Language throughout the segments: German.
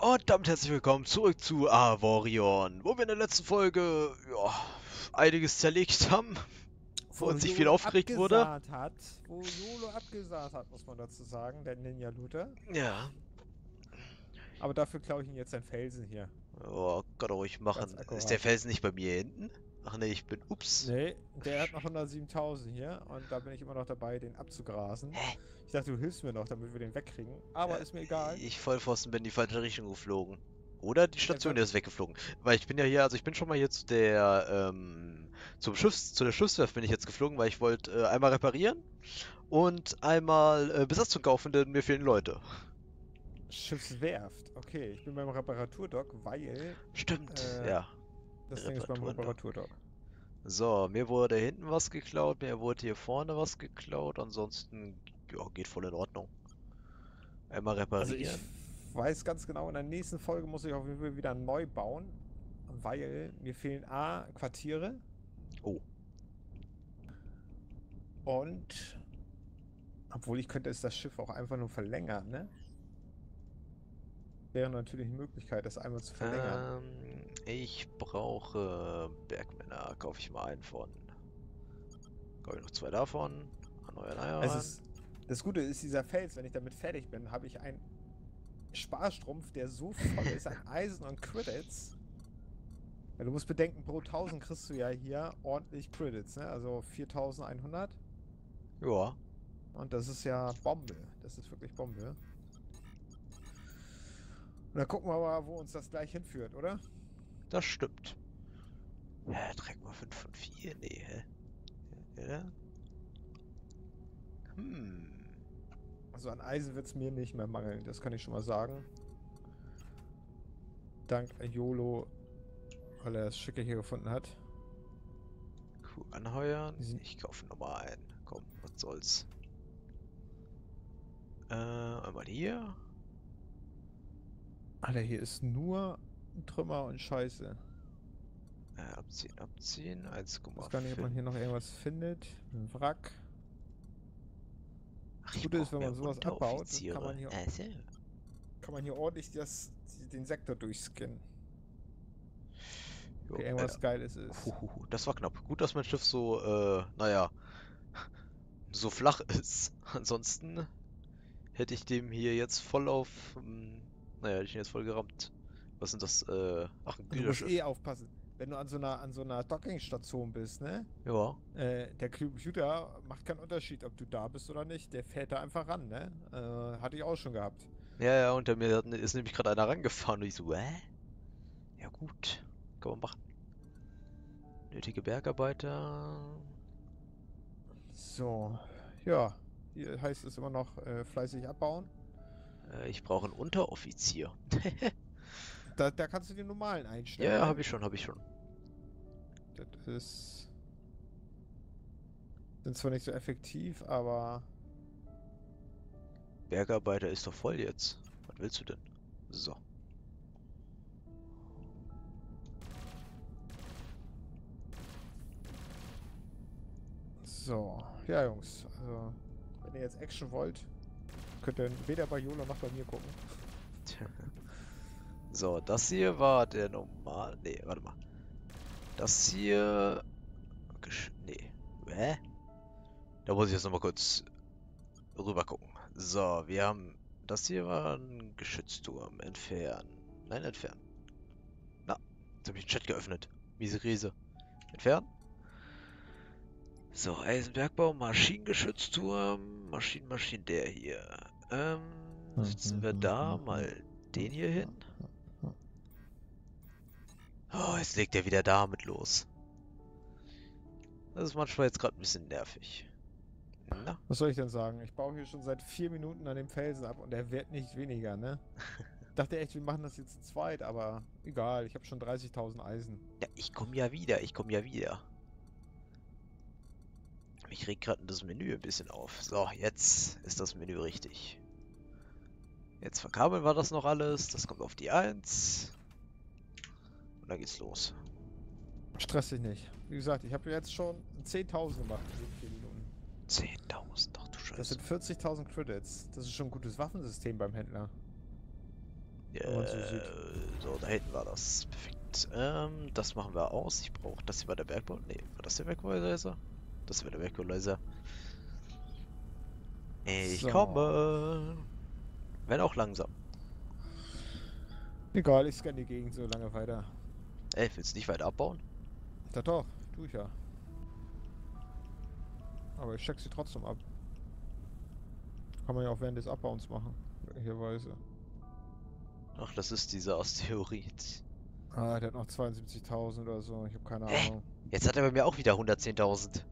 Und damit herzlich willkommen zurück zu Avorion, wo wir in der letzten Folge einiges zerlegt haben Wo und sich viel Jolo aufgeregt wurde. abgesagt hat, muss man dazu sagen, der Ninja Looter. Ja, Aber dafür klaue ich ihn jetzt ein Felsen hier. oh, kann er ruhig Ganz machen. Ist der akkurat. Felsen nicht bei mir hinten? Ach nee, ich bin. Ups. Nee, der hat noch 107.000 hier und da bin ich immer noch dabei, den abzugrasen. Hä? Ich dachte, du hilfst mir noch, damit wir den wegkriegen. Aber Ja, ist mir egal. ich Vollpfosten bin in die falsche Richtung geflogen. Oder die Station, Etwa, der ist weggeflogen. Weil ich bin ja hier, also ich bin schon mal hier zu der, zu der Schiffswerft bin ich jetzt geflogen, weil ich wollte einmal reparieren und einmal Besatzung kaufen, denn mir fehlen Leute. Schiffswerft. Okay, ich bin beim Reparaturdock, weil Stimmt, äh, ja. das Ding ist beim Reparaturen doch. Reparaturdock. So, mir wurde hinten was geklaut, mir wurde hier vorne was geklaut. Ansonsten, ja, geht voll in Ordnung. Einmal Also ich reparieren. weiß ganz genau, in der nächsten Folge muss ich auf jeden Fall wieder neu bauen, weil mir fehlen A, Quartiere Oh, und obwohl ich könnte es das Schiff auch einfach nur verlängern, ne? Wäre natürlich eine Möglichkeit, das einmal zu verlängern. ich brauche Bergmänner. Kaufe ich mal einen von. Kaufe ich noch zwei davon. Erneuern Es Iron. ist, das Gute ist, dieser Fels, wenn ich damit fertig bin, habe ich einen Sparstrumpf, der so voll ist an Eisen und Credits. Weil du musst bedenken, pro 1000 kriegst du ja hier ordentlich Credits, ne? Also 4100. Ja, Und das ist ja Bombe. Das ist wirklich Bombe. Und dann gucken wir mal, wo uns das gleich hinführt, oder? das stimmt. Hä, trägt mal 5 von 4? Nee, hä? Ja? Hm. Also an Eisen wird es mir nicht mehr mangeln, das kann ich schon mal sagen. Dank YOLO, weil er das Schicke hier gefunden hat. Kuh anheuern. Die sind, Ich kaufe nochmal einen. Komm, was soll's. Einmal hier. Alter, hier ist nur Trümmer und Scheiße. Abziehen, abziehen. Ich weiß gar nicht, ob 1,5. man hier noch irgendwas findet. Ein Wrack. Ach, Das ich Gute ist, brauche wenn mehr man sowas abbaut, Unteroffiziere. So. kann man hier ordentlich den Sektor durchscannen. Ob Jo, hier irgendwas Geiles ist. das war knapp. Gut, dass mein Schiff so, naja, so flach ist. Ansonsten hätte ich dem hier jetzt voll auf, naja, hätte ich ihn jetzt voll gerammt. Was sind das, ach, ein Und du musst Güterschiff. eh aufpassen. Wenn du an so einer Dockingstation bist, ne? Ja, Der Computer macht keinen Unterschied, ob du da bist oder nicht. Der fährt da einfach ran, ne? Hatte ich auch schon gehabt. ja, ja, unter mir ist nämlich gerade einer rangefahren und ich so, Ja gut, kann man machen. Nötige Bergarbeiter. So, ja. Hier heißt es immer noch fleißig abbauen. Ich brauche einen Unteroffizier. Da kannst du die normalen Ja, einstellen, ja, ne? habe ich schon. Das ist. Sind zwar nicht so effektiv, aber. Bergarbeiter ist doch voll jetzt. Was willst du denn? So. So. Ja, Jungs. Also, wenn ihr jetzt Action wollt, könnt ihr weder bei YOLO noch bei mir gucken. So, das hier war der normal. Nee, warte mal. Das hier. Nee. Hä? Da muss ich jetzt nochmal kurz rüber gucken. So, wir haben. Das hier war ein Geschützturm. Entfernen. Nein, entfernen. Na, jetzt habe ich den Chat geöffnet. Miese Riese. Entfernen. So, Eisenbergbau, Maschinengeschützturm. Maschinen, der hier. Setzen wir da mal den hier hin. Oh, jetzt legt er wieder damit los. Das ist manchmal jetzt gerade ein bisschen nervig. Na? Was soll ich denn sagen? Ich baue hier schon seit 4 Minuten an dem Felsen ab und er wird nicht weniger, ne? Dachte echt, wir machen das jetzt zu zweit, aber egal, ich habe schon 30.000 Eisen. Ja, ich komme ja wieder, ich komme ja wieder. Mich regt gerade das Menü ein bisschen auf. So, jetzt ist das Menü richtig. Jetzt verkabeln wir das noch alles. Das kommt auf die 1. Und dann geht's los. Stress dich nicht. Wie gesagt, ich habe jetzt schon 10.000 gemacht in den 4 Minuten. 10.000, ach du Das Scheiße. sind 40.000 Credits. Das ist schon ein gutes Waffensystem beim Händler. wenn man so sieht. So, da hinten war das. Perfekt. Das machen wir aus. Ich brauche das hier bei der Bergbau. Nee, war das der Bergbauleiser? Das wäre der Bergbauleiser. Ich So. komme. Wenn auch langsam. Egal, ich scanne die Gegend so lange weiter. Ey, willst du nicht weiter abbauen? Doch, tu ich ja. Aber ich check sie trotzdem ab. Kann man ja auch während des Abbauens machen. Möglicherweise. Ach, das ist dieser Asteroid. Ah, der hat noch 72.000 oder so. Ich habe keine Hä? Ahnung. Jetzt hat er bei mir auch wieder 110.000.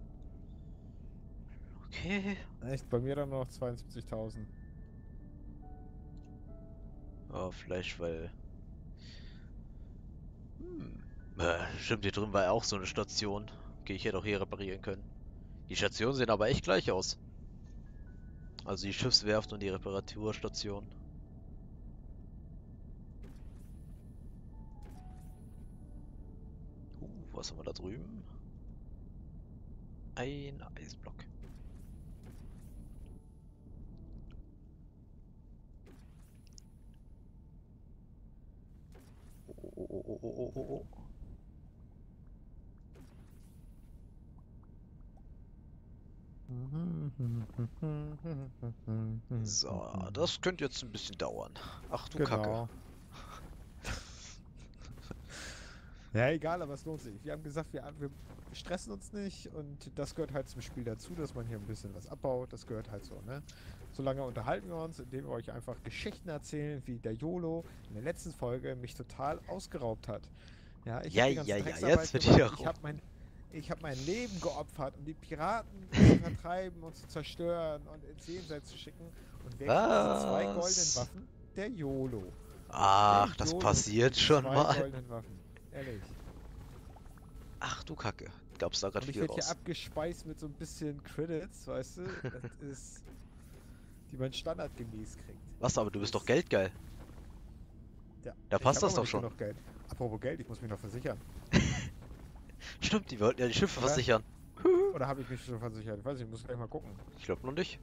Okay. Echt? Bei mir dann noch 72.000. Oh, vielleicht, weil... Stimmt, hier drüben war ja auch so eine Station. Okay, ich hätte auch hier reparieren können. Die Stationen sehen aber echt gleich aus. Also die Schiffswerft und die Reparaturstation. Was haben wir da drüben? Ein Eisblock. Oh. So, das könnte jetzt ein bisschen dauern. Ach du Kacke. Genau. Ja, egal, aber es lohnt sich. Wir haben gesagt, wir stressen uns nicht und das gehört halt zum Spiel dazu, dass man hier ein bisschen was abbaut. Das gehört halt so, ne? Solange unterhalten wir uns, indem wir euch einfach Geschichten erzählen, wie der YOLO in der letzten Folge mich total ausgeraubt hat. Ja, ich habe die ganze Drecksarbeit jetzt wird gemacht. wieder Ich habe mein Leben geopfert, um die Piraten zu vertreiben und zu zerstören und ins Jenseits zu schicken. Und wer kriegt diese zwei goldenen Waffen? Der YOLO. Ach, Der das YOLO passiert kriegt schon zwei mal. goldenen Waffen. Ehrlich. Ach du Kacke. Gab's da gerade Und ich viel werde hier raus. abgespeist mit so ein bisschen Credits, weißt du? Das ist, die man standardgemäß kriegt. Was, aber du bist doch geldgeil. Ja, Da ich passt hab das aber doch nicht schon. genug Geld. Apropos Geld, ich muss mich noch versichern. Stimmt, die wollten ja die Schiffe Oder? versichern. Oder habe ich mich schon versichert? Ich weiß nicht, ich muss gleich mal gucken. Ich glaube noch nicht.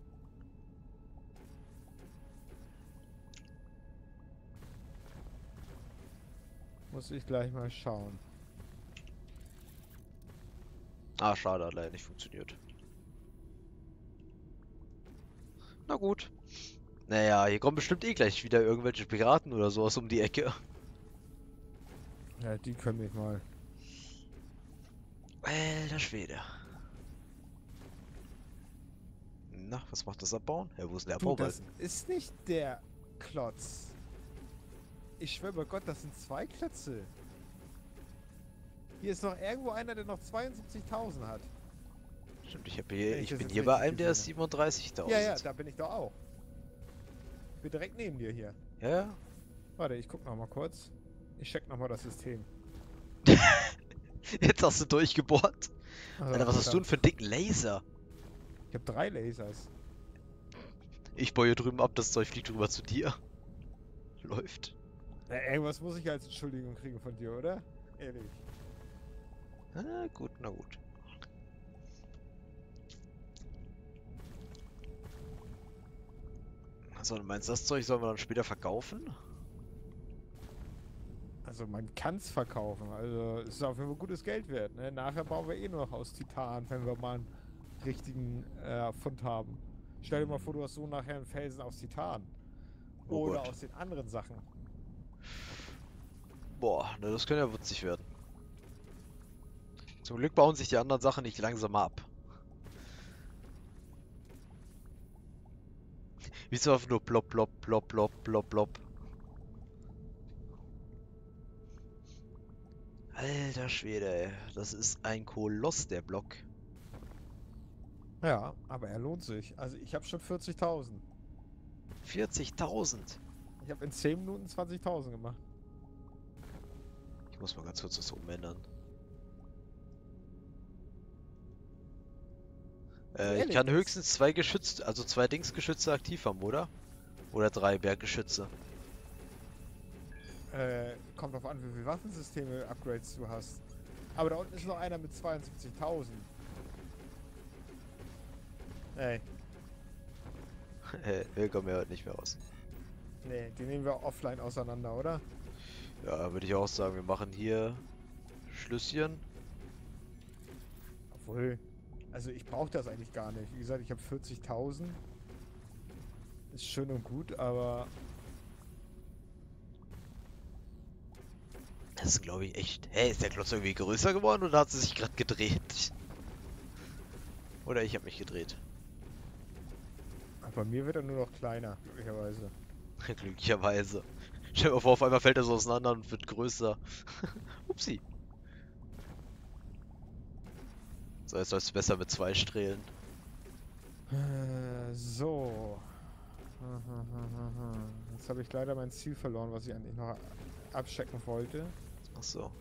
Muss ich gleich mal schauen. Ah, schade, hat leider nicht funktioniert. Na gut. Naja, hier kommen bestimmt eh gleich wieder irgendwelche Piraten oder sowas um die Ecke. Ja, die können mich mal. Alter Schwede. Na, was macht das Abbauen? Ja, wo ist der Du, Abbauwald? das ist nicht der Klotz. Ich schwöre bei Gott, das sind zwei Klötze. Hier ist noch irgendwo einer, der noch 72.000 hat. Stimmt, ich bin das jetzt hier bei richtig einem, der ist gesehen 37.000. Ja, da bin ich doch auch. Ich bin direkt neben dir hier. Ja? Warte, ich guck noch mal kurz. Ich check noch mal das System. Jetzt hast du durchgebohrt. Also, Alter, was hast du denn für einen dicken Laser? Ich habe 3 Lasers. Ich baue hier drüben ab, das Zeug fliegt rüber zu dir. Läuft. Irgendwas muss ich als Entschuldigung kriegen von dir, oder? Ehrlich. Na gut, na gut. Also, du meinst, das Zeug sollen wir dann später verkaufen? Also man kann es verkaufen. Also es ist auf jeden Fall gutes Geld wert. Ne? Nachher bauen wir eh nur noch aus Titan, wenn wir mal einen richtigen Fund haben. Stell dir mal vor, du hast so nachher einen Felsen aus Titan. Oh Oder Gott. aus den anderen Sachen. Boah, ne, das könnte ja witzig werden. Zum Glück bauen sich die anderen Sachen nicht langsam ab. Wieso einfach nur plopp, plopp, plopp, plopp, plopp, plopp. Alter Schwede, ey. Das ist ein Koloss, der Block. Ja, aber er lohnt sich. Also ich habe schon 40.000. 40.000. Ich habe in 10 Minuten 20.000 gemacht. Ich muss mal ganz kurz das umändern. Ich Ehrlich, kann das- höchstens zwei Dingsgeschütze aktiv haben, oder? Oder 3 Berggeschütze. Kommt drauf an, wie viele Waffensysteme Upgrades du hast. Aber da unten ist noch einer mit 72.000. Ey, Wir kommen ja heute nicht mehr raus. Nee, die nehmen wir offline auseinander, oder? Ja, würde ich auch sagen, wir machen hier Schlüsschen. Obwohl, also ich brauche das eigentlich gar nicht. Wie gesagt, ich habe 40.000. Ist schön und gut, aber Das ist, glaube ich, echt. Hä, ist der Klotz irgendwie größer geworden oder hat sie sich gerade gedreht? Oder ich habe mich gedreht. bei mir wird er nur noch kleiner, glücklicherweise. Glücklicherweise. Stell dir mal vor, auf einmal fällt er so auseinander und wird größer. Upsi. So, jetzt läuft es besser mit 2 Strählen. So. Jetzt habe ich leider mein Ziel verloren, was ich eigentlich noch abchecken wollte. Ach so.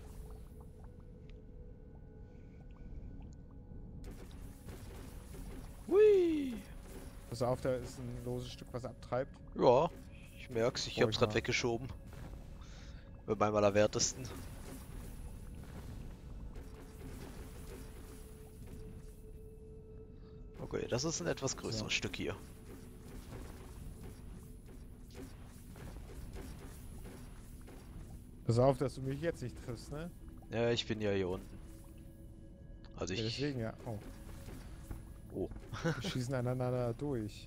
Hui. Pass auf, da ist ein loses Stück, was abtreibt. Ja, ich merk's, ich Oh, hab's ich grad mal. weggeschoben. Bei meinem Allerwertesten. Okay, das ist ein etwas größeres So. Stück hier. Pass auf, dass du mich jetzt nicht triffst, ne? Ja, ich bin ja hier unten. Also Ja, ich... deswegen ja. Oh, Oh. wir schießen aneinander durch.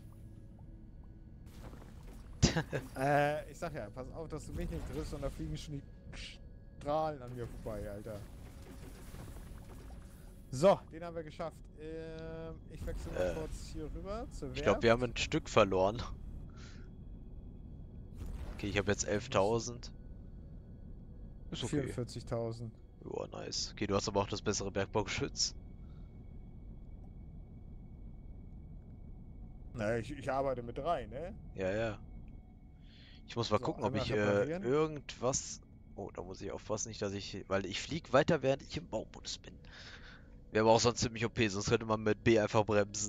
Ich sag ja, pass auf, dass du mich nicht triffst und da fliegen schon die Strahlen an mir vorbei, Alter. So, den haben wir geschafft. Ich wechsle mal kurz hier rüber zur Ich glaube, Werft. wir haben ein Stück verloren. Okay, ich habe jetzt 11.000. Ist okay. 44.000. Ja, nice. Okay, du hast aber auch das bessere Bergbaugeschütz. Na, ich arbeite mit 3, ne? Ja, ja. Ich muss mal So, gucken, ob einmal ich reparieren. irgendwas... Oh, da muss ich aufpassen, nicht, dass ich... Weil ich fliege weiter, während ich im Baumodus bin. Wäre aber auch sonst ziemlich OP, sonst könnte man mit B einfach bremsen.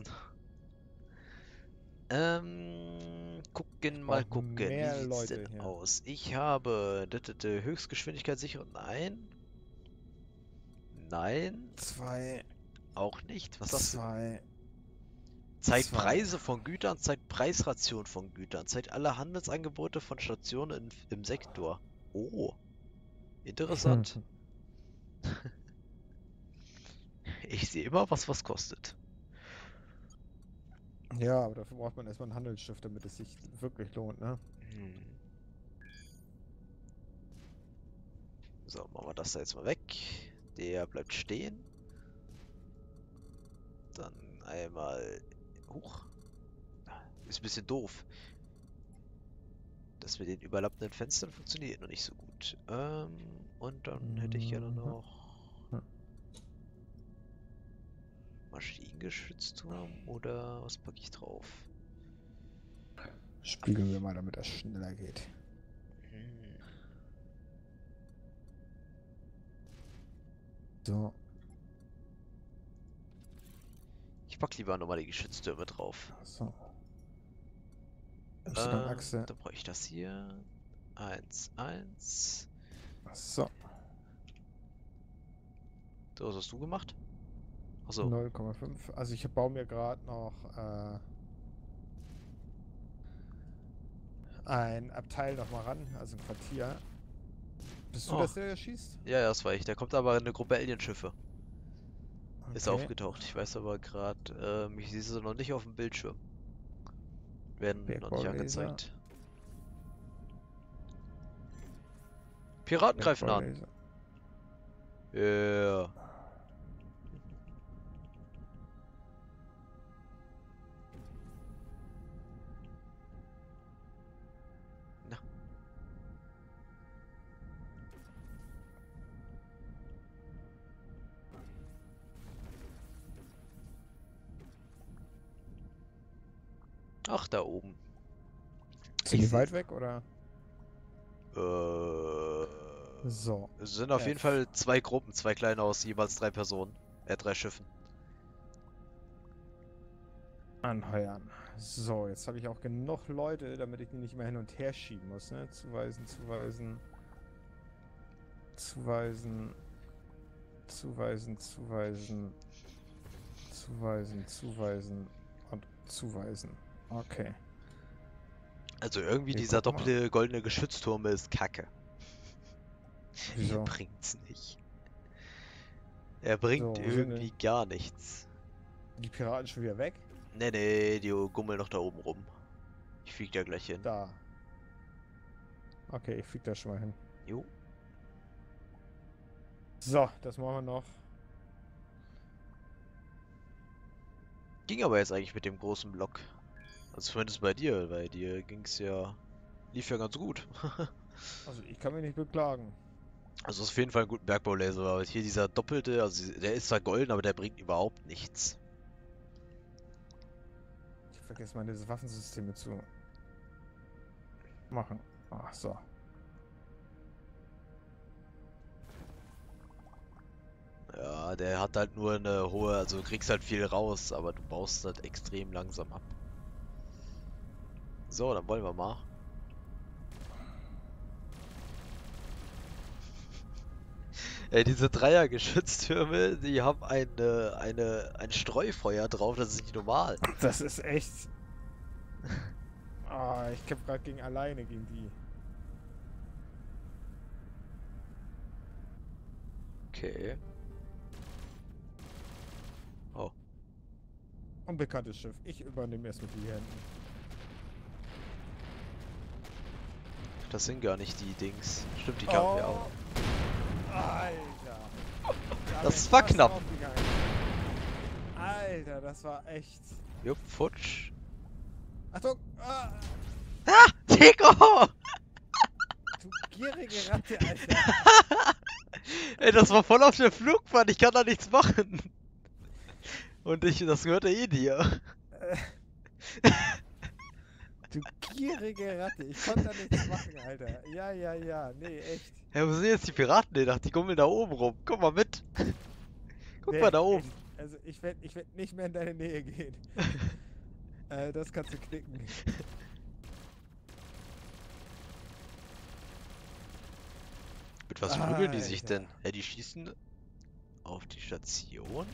Ich Mal brauche gucken. Wie mehr sieht's denn Leute hier. aus? Ich habe Höchstgeschwindigkeitssicherung. Nein. Nein. 2, Auch nicht. Was hast du? 2, Zeigt 2. Preise von Gütern, zeigt Preisration von Gütern, zeigt alle Handelsangebote von Stationen im Sektor. Oh, interessant. Ich sehe immer, was kostet. Ja, aber dafür braucht man erstmal ein Handelsschiff, damit es sich wirklich lohnt, ne? Hm. So, machen wir das da jetzt mal weg. Der bleibt stehen. Dann einmal... Huch. Ist ein bisschen doof. Das mit den überlappenden Fenstern funktioniert noch nicht so gut. Und dann hätte ich gerne Mhm. noch Maschinengeschützturm oder was packe ich drauf? Spiegeln wir mal, damit das schneller geht. Hm. So. Ich pack lieber nochmal die Geschütztürme drauf. So. Y-Achse. Dann brauche ich das hier. 1, 1. So. So, was hast du gemacht? Achso. 0,5. Also ich baue mir gerade noch ein Abteil noch mal ran, also ein Quartier. Bist du Oh. das, der schießt? Ja, ja, das war ich. Da kommt aber eine Gruppe Alienschiffe. Ist Okay. aufgetaucht. Ich weiß aber gerade, ich sehe sie noch nicht auf dem Bildschirm. Werden noch nicht Bergbaulaser. angezeigt. Piraten greifen an. Bergbaulaser. Ja. Na. Ach, da oben. Sind Ich die sehe. weit weg oder? So. Es sind auf jeden F. Fall 2 Gruppen, 2 kleine aus jeweils 3 Personen. 3 Schiffen. Anheuern. So, jetzt habe ich auch genug Leute, damit ich die nicht mehr hin und her schieben muss, ne? Zuweisen, zuweisen. Zuweisen. Zuweisen, zuweisen. Zuweisen, zuweisen und zuweisen. Okay. Also irgendwie Wir dieser gucken mal. doppelte goldene Geschützturm ist kacke. Er Wieso? bringt's nicht. Er bringt So, wo sind irgendwie denn gar nichts. die Piraten schon wieder weg? Nee, nee, die gummeln noch da oben rum. Ich flieg da gleich hin. Da. Okay, ich flieg da schon mal hin. Jo. So, das machen wir noch. Ging aber jetzt eigentlich mit dem großen Block. Also zumindest bei dir ging's ja... Lief ja ganz gut. Also ich kann mich nicht beklagen. Also ist auf jeden Fall ein guter Bergbaulaser, aber hier dieser doppelte, also der ist zwar golden, aber der bringt überhaupt nichts. Ich hab vergessen, meine Waffensysteme zu machen. Ach so. Ja, der hat halt nur eine hohe, also du kriegst halt viel raus, aber du baust halt extrem langsam ab. So, dann wollen wir mal. Ey, diese Dreiergeschütztürme, die haben ein Streufeuer drauf, das ist nicht normal. Das ist echt. Ah, ich kämpfe gerade gegen alleine gegen die. Okay. Oh. Unbekanntes Schiff. Ich übernehme erstmal die Hände. Das sind gar nicht die Dings. Stimmt, die kamen ja auch. Alter. Da Das wär war fast knapp. aufgegangen. Alter, das war echt. Jupp, futsch. Achtung! Ah, Ah, Tico! du gierige Ratte, Alter. Ey, das war voll auf der Flugbahn, ich kann da nichts machen. Und das gehört ja eh dir. Du gierige Ratte. Ich konnte da nichts machen, Alter. Ja, ja, ja. Nee, echt. Ja, wo sind jetzt die Piraten denn? Die gummeln da oben rum. Guck mal mit. Guck Nee, mal da oben. echt. Also ich werd nicht mehr in deine Nähe gehen. Das kannst du knicken. Mit was prügeln die sich Alter. denn? Ja, die schießen auf die Station?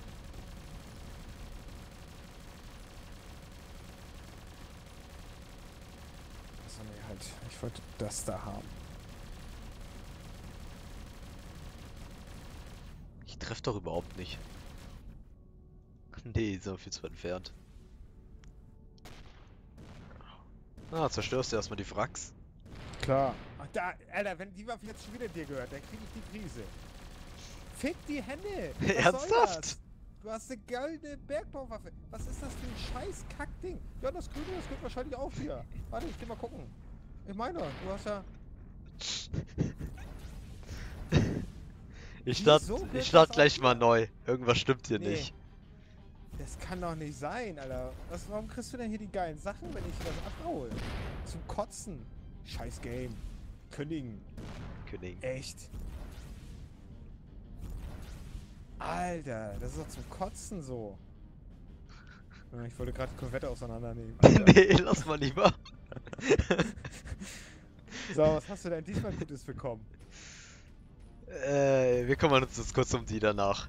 Achso, nee, halt. Ich wollte das da haben. Ich treffe doch überhaupt nicht. Nee, so viel zu entfernt. Ah, zerstörst du erstmal die Wracks. Klar. Ach da, Alter, wenn die Waffe jetzt schon wieder dir gehört, dann krieg ich die Krise. Fick die Hände! Was soll Ernsthaft? das? Du hast eine goldene Bergbaumwaffe. Was ist das für ein scheiß Kackding? Ja, das Grüne, das gehört wahrscheinlich auch hier. Warte, ich geh mal gucken. Ich meine, du hast ja... Ich Wieso start gehört start das gleich auch mal hier? neu. Irgendwas stimmt hier Nee. nicht. Das kann doch nicht sein, Alter. Warum kriegst du denn hier die geilen Sachen, wenn ich das abhole? Zum Kotzen. Scheiß Game. Kündigen. König. Echt. Alter, das ist doch zum Kotzen so. Ja, ich wollte gerade die Korvette auseinandernehmen. Alter. Nee, lass mal lieber. So, was hast du denn diesmal Gutes bekommen? Wir kümmern uns jetzt kurz um die danach.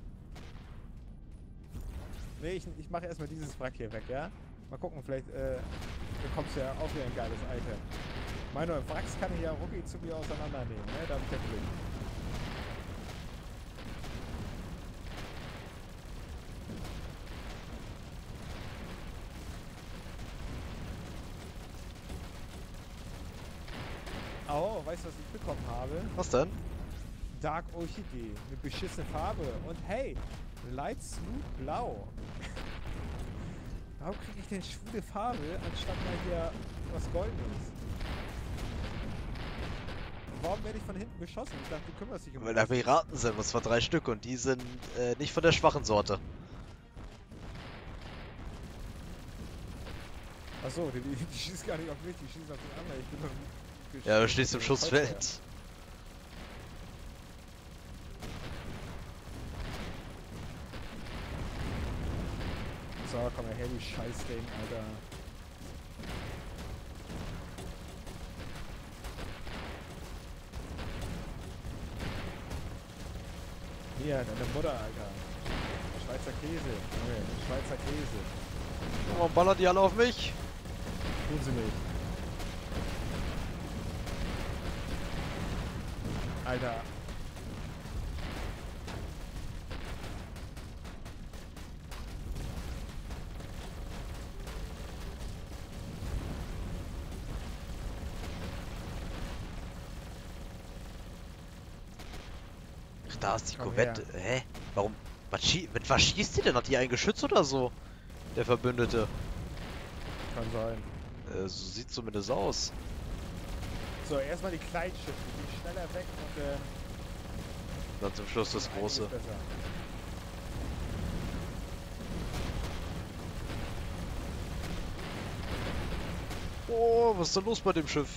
Nee, ich mache erstmal dieses Wrack hier weg, ja? Mal gucken, vielleicht bekommst du ja auch wieder ein geiles Item. Meine Wracks kann ich ja rucki zu mir auseinandernehmen, ne? Da hab ich ja Glück. Oh, weißt du, was ich bekommen habe? Was denn? Dark Orchidee. Eine beschissene Farbe. Und hey, Light Smooth Blau. Warum kriege ich denn schwule Farbe, anstatt mal hier was Goldenes? Warum werde ich von hinten beschossen? Ich dachte, du kümmerst dich um Weil da das. Piraten sind, was war 3 Stück und die sind nicht von der schwachen Sorte. Achso, die schießt gar nicht auf mich, die schießt auf den anderen. Ich bin doch Ja, du stehst im Schussfeld. So, komm mal her, du Scheißding, Alter. Hier, deine Mutter, Alter. Schweizer Käse. Okay, Schweizer Käse. Warum ballern die alle auf mich? Tun sie nicht. Alter. Ach, da ist die Komm Korvette. Hä? Warum? Mit was schießt die denn? Hat die ein Geschütz oder so? Der Verbündete. Kann sein. So sieht zumindest aus. So, erstmal die kleinen Schiffe, die gehen schneller weg und Dann zum Schluss das einiges große. besser. Oh, was ist denn los bei dem Schiff?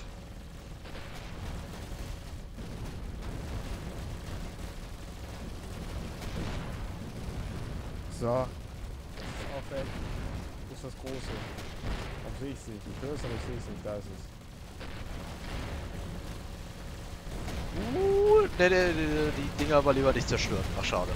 So. Das ist auch weg. Wo ist das große? Warum sehe ich es nicht? Ich höre es, aber ich sehe es nicht. Da ist es. Ne, die Dinger aber lieber nicht zerstören. Ach, schade.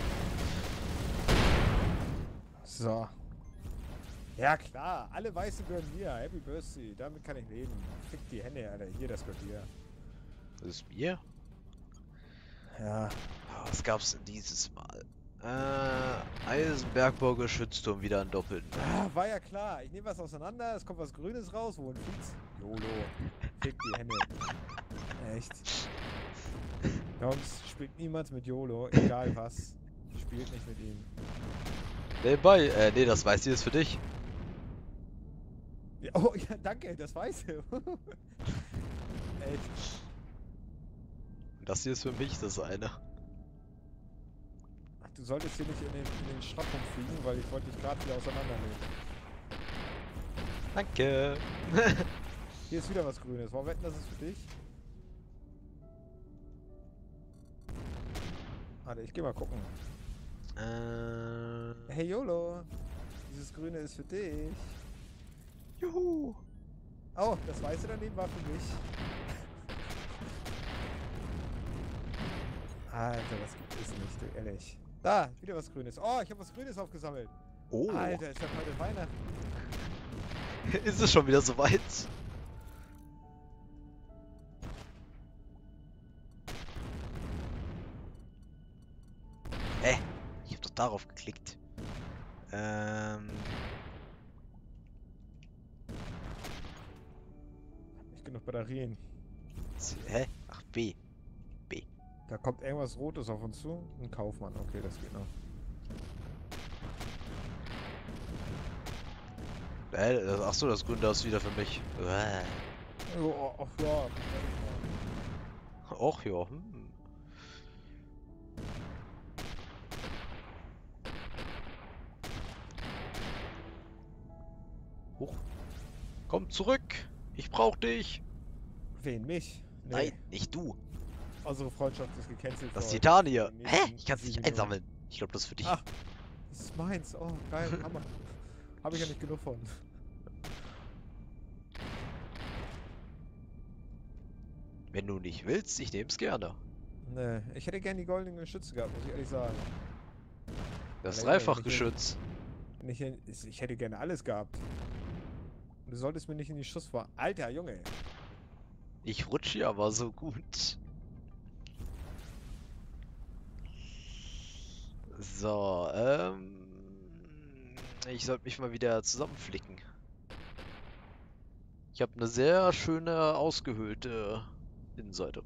So. Ja klar, alle Weißen gehören mir. Happy Birthday. Damit kann ich leben. Fick die Hände, Alter. Hier, das gehört dir. Das ist mir? Ja. Was gab's denn dieses Mal? Eisenbergbau Geschützturm wieder ein Doppelten. Ah, war ja klar. Ich nehme was auseinander, es kommt was Grünes raus. Wohin fliegt's? YOLO. Fick die Hände. Echt. Jungs, spielt niemals mit YOLO, egal was. Spielt nicht mit ihm. Nebenbei, nee, das Weiße ist für dich. Ja, oh ja, danke, das weiß er. Echt. Das hier ist für mich das eine. Ach, du solltest hier nicht in den Schrappung fliegen, weil ich wollte dich gerade wieder auseinandernehmen. Danke. Hier ist wieder was Grünes. Warum wetten, das ist für dich? Warte, ich geh mal gucken. Hey YOLO, dieses Grüne ist für dich. Juhu. Oh, das Weiße daneben war für mich. Alter, das gibt es nicht, du ehrlich. Da, wieder was Grünes. Oh, ich habe was Grünes aufgesammelt. Oh. Alter, ist ja heute Weihnachten. Ist es schon wieder soweit? Ich hab doch darauf geklickt. Nicht genug Batterien. Hä? Ach, B. Da kommt irgendwas Rotes auf uns zu. Ein Kaufmann, okay, das geht noch. Achso, das Grün, das ist wieder für mich. Oh, oh, ja. Och ja. Hoch. Komm zurück. Ich brauch dich. Wen? Mich? Nee. Nein, nicht du. Unsere Freundschaft ist gecancelt. Das für Titan heute. hier. Die Hä? nächsten Ich kann's nicht 7 Minuten. einsammeln. Ich glaube, das ist für dich. Ach, das ist meins. Oh, geil. Hammer. Habe ich ja nicht genug von. Wenn du nicht willst, ich nehm's gerne. Nee, ich hätte gerne die goldenen Geschütze gehabt, muss ich ehrlich sagen. Das Aber Dreifachgeschütz. Ich hätte gerne alles gehabt. Du solltest mir nicht in die Schusswahl. Alter, Junge. Ich rutsche hier aber so gut. So, ich sollte mich mal wieder zusammenflicken. Ich habe eine sehr schöne ausgehöhlte Innenseite.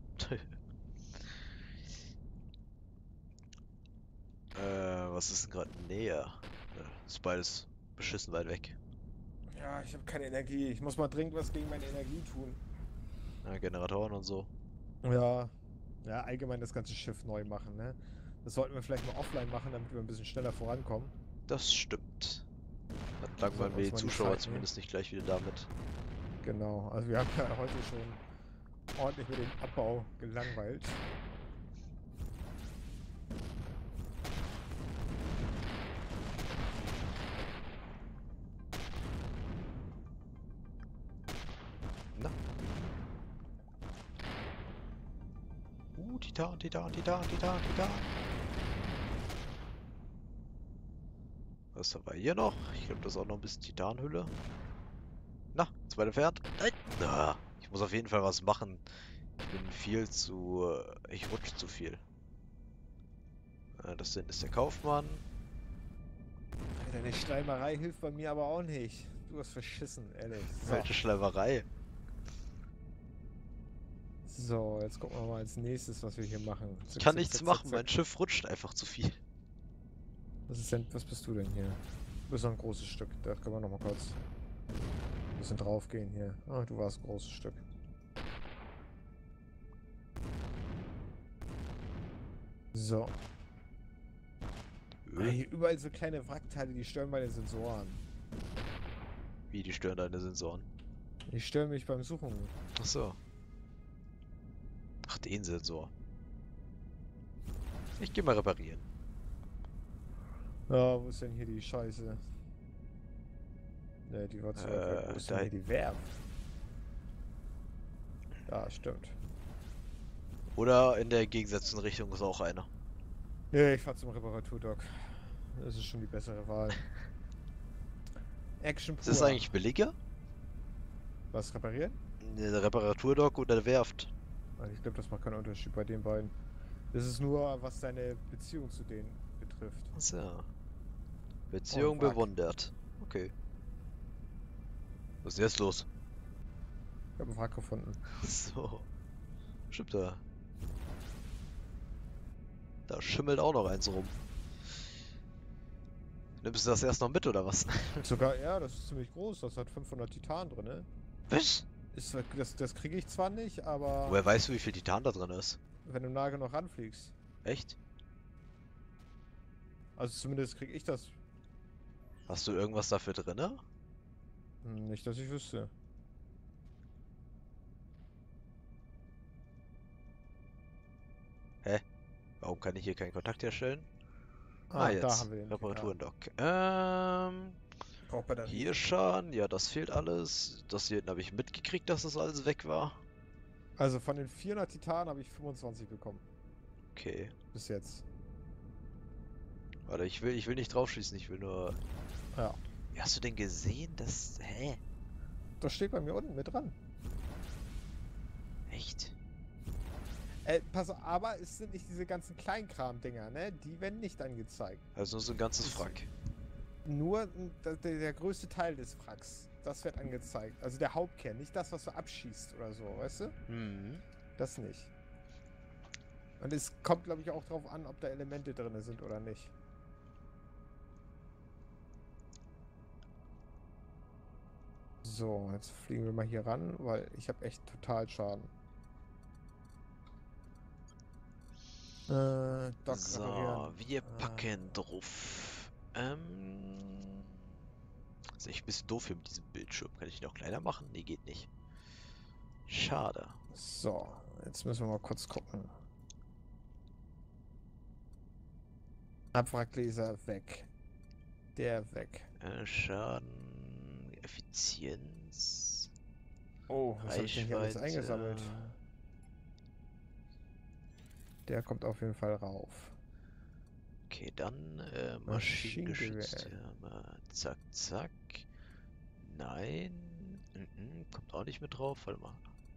Was ist denn gerade näher? Ist beides beschissen weit weg. Ja, ich habe keine Energie. Ich muss mal dringend was gegen meine Energie tun. Ja, Generatoren und so. Ja. Ja, allgemein das ganze Schiff neu machen, ne? Das sollten wir vielleicht mal offline machen, damit wir ein bisschen schneller vorankommen. Das stimmt. Dann Sollten langweilen wir wir uns die mal die Zuschauer Zeit zumindest nicht gleich wieder damit. Genau. Also wir haben ja heute schon ordentlich mit dem Abbau gelangweilt. Na? Titan, Titan, Titan, Titan, Titan. Was haben wir hier noch? Ich glaube, das ist auch noch ein bisschen Titanhülle. Na, zweiter Pferd. Nein. Na, ich muss auf jeden Fall was machen Ich bin viel zu... Ich rutsche zu viel. Das ist der Kaufmann. Deine Schleimerei hilft bei mir aber auch nicht. Du hast verschissen, ehrlich. Welche Schleimerei. So, jetzt gucken wir mal als nächstes, was wir hier machen. Ich Zack, kann zack, nichts zack, machen, zack, mein Schiff rutscht einfach zu viel. Was ist denn, was bist du denn hier? Du bist noch ein großes Stück. Da können wir noch mal kurz ein bisschen drauf gehen hier. Ah, du warst ein großes Stück. So. Ah, hier überall so kleine Wrackteile, die stören meine Sensoren. Wie, die stören deine Sensoren? Die stören mich beim Suchen. Ach so. Ach, den Sensor. Ich geh mal reparieren. Ja, wo ist denn hier die Scheiße? Ne, die war zu weit weg. Wo ist denn hier die Werft? Ja, stimmt. Oder in der entgegengesetzten Richtung ist auch einer. Ne, ich fahr zum Reparaturdock. Das ist schon die bessere Wahl. Action Ist das pur. eigentlich billiger? Was reparieren? Der Reparaturdock oder der Werft? Also ich glaube, das macht keinen Unterschied bei den beiden. Das ist nur, was deine Beziehung zu denen betrifft. Achso. Beziehung Wrack. bewundert. Okay. Was ist jetzt los? Ich habe einen Wrack gefunden. So. Stimmt da. Da schimmelt auch noch eins rum. Nimmst du das erst noch mit oder was? Sogar, ja, das ist ziemlich groß. Das hat 500 Titan drin, ne? Was? Ist, das kriege ich zwar nicht, aber Woher weißt du, wie viel Titan da drin ist? wenn du nah genug ranfliegst. Echt? Also zumindest kriege ich das. Hast du irgendwas dafür drinne? Nicht, dass ich wüsste. Hä? Warum kann ich hier keinen Kontakt herstellen? Ah, da Jetzt. haben wir den. Reparaturendock. Braucht man dann Hier schon. Ja, das fehlt alles. Das hier hinten habe ich mitgekriegt, dass das alles weg war. Also von den 400 Titan habe ich 25 bekommen. Okay. Bis jetzt. Warte, ich will nicht draufschießen, ich will nur... Ja. Wie hast du denn gesehen, dass... Hä? Das steht bei mir unten mit dran. Echt? Pass auf, aber es sind nicht diese ganzen Kleinkram-Dinger, ne? Die werden nicht angezeigt. Also nur so ein ganzes Wrack. Nur der größte Teil des Wracks. Das wird angezeigt. Also der Hauptkern, nicht das, was du abschießt oder so, weißt du? Mhm. Das nicht. Und es kommt, glaube ich, auch drauf an, ob da Elemente drin sind oder nicht. So, jetzt fliegen wir mal hier ran, weil ich habe echt total Schaden. Dock So, reparieren. wir packen drauf. Ist echt ein bisschen doof hier mit diesem Bildschirm. Kann ich ihn auch kleiner machen? Nee, geht nicht. Schade. So, jetzt müssen wir mal kurz gucken. Abwrackleser weg. Der weg. Schaden, Effizienz, Oh, was habe ich denn hier alles eingesammelt? Der kommt auf jeden Fall rauf. Okay, dann Maschinengewehr. Maschinengeschütztürme. Zack, zack. Nein. Kommt auch nicht mit drauf. Warte mal.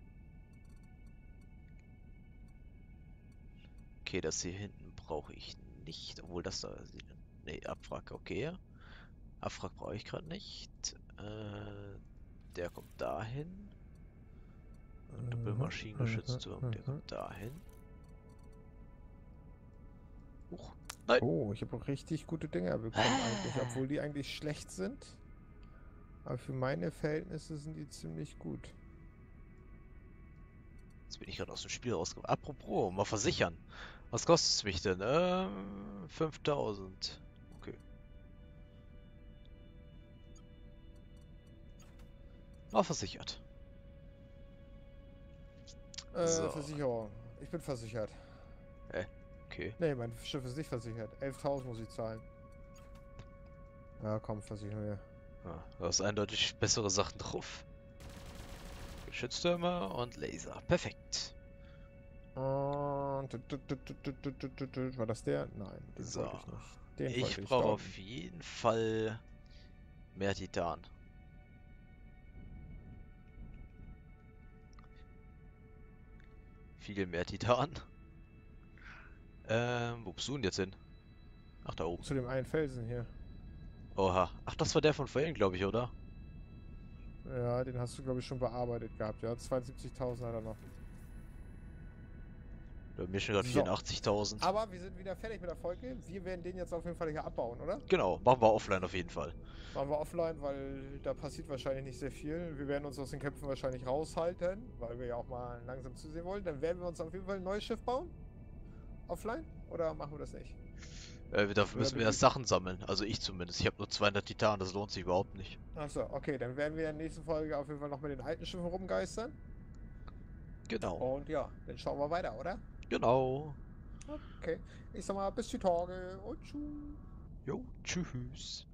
Okay, das hier hinten brauche ich nicht. Obwohl das da... Nee, Abwrack, okay. Abwrack brauche ich gerade nicht. Der kommt dahin. Und Doppelmaschinengeschützturm, der kommt dahin. Huch. Nein. Oh, ich habe auch richtig gute Dinger bekommen eigentlich, obwohl die eigentlich schlecht sind. Aber für meine Verhältnisse sind die ziemlich gut. Jetzt bin ich gerade aus dem Spiel rausgekommen. Apropos, mal versichern. Was kostet es mich denn? 5000. Okay. Mal versichert. So. Versicherung. Ich bin versichert. Okay. Nee, mein Schiff ist nicht versichert. 11.000 muss ich zahlen. Ja, komm, versichern wir. Ah, du hast eindeutig bessere Sachen drauf. Geschütztürme und Laser. Perfekt. Und war das der? Nein, den So. wollte ich nicht. Den Ich wollte brauche da auf jeden Fall mehr Titan. viel mehr Titan. Wo bist du denn jetzt hin? Ach, da oben. Zu dem einen Felsen hier. Oha. Ach, das war der von vorhin, glaube ich, oder? Ja, den hast du, glaube ich, schon bearbeitet gehabt. Ja, 72.000 hat er noch. Bei mir schon gerade So. 84.000. Aber wir sind wieder fertig mit der Folge. Wir werden den jetzt auf jeden Fall hier abbauen, oder? Genau, machen wir offline auf jeden Fall. Machen wir offline, weil da passiert wahrscheinlich nicht sehr viel. Wir werden uns aus den Kämpfen wahrscheinlich raushalten, weil wir ja auch mal langsam zusehen wollen. Dann werden wir uns auf jeden Fall ein neues Schiff bauen. Offline? Oder machen wir das nicht? Dafür müssen wir erst Sachen sammeln. Also ich zumindest. Ich habe nur 200 Titan, das lohnt sich überhaupt nicht. Achso, okay, dann werden wir in der nächsten Folge auf jeden Fall noch mit den alten Schiffen rumgeistern. Genau. Und ja, dann schauen wir weiter, oder? Genau. Okay. Ich sag mal, bis die Tage und tschüss. Jo, tschüss.